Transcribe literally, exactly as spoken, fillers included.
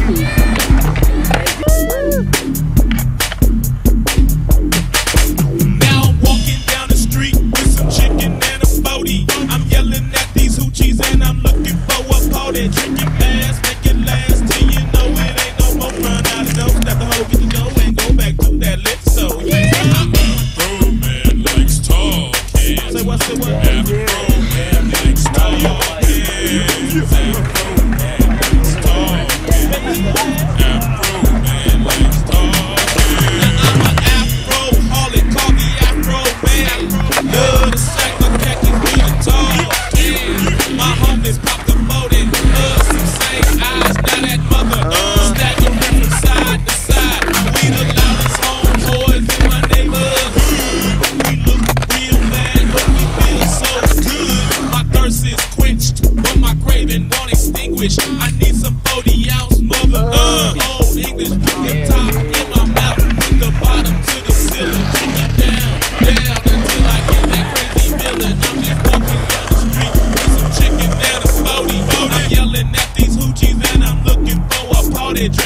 Drinking fast, make it last till you know it ain't no more run out of dope. Stop the hoe, get the dough, and go back to that lit so. Yeah. Afro man likes talking. Say what, say what? Afro man likes talking. Afro man likes talking. Afro man likes talking. Now I'm an Afro-holic, call me Afro man. Love the sack, the khakis, be the tall. My homies pop the boat in. I need some forty ounce mother, uh, old English, put the top in my mouth, put the bottom to the ceiling, take it down, down until I get that crazy feeling. I'm just walking down the street with some chicken and a forty. I'm yelling at these hoochies and I'm looking for a party.